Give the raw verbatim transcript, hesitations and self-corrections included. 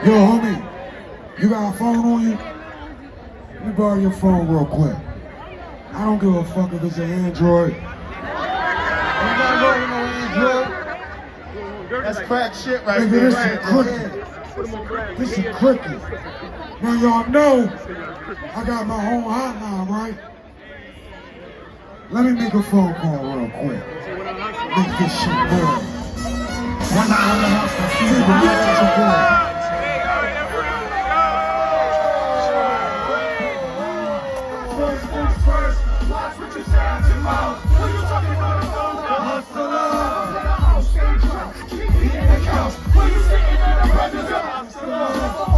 Yo, homie, you got a phone on you? Let me borrow your phone real quick. I don't give a fuck if it's an Android. You got no Android? That's crack shit right Nigga, there. this is cricket. This is cricket. Now y'all know I got my own hotline, right? Let me make a phone call real quick. Make this shit good. One night on the house, I see the message of good. First things first, watch what you say out your mouth. When you talking about a phone call, hustle up. When you sitting in the presence of hustle up.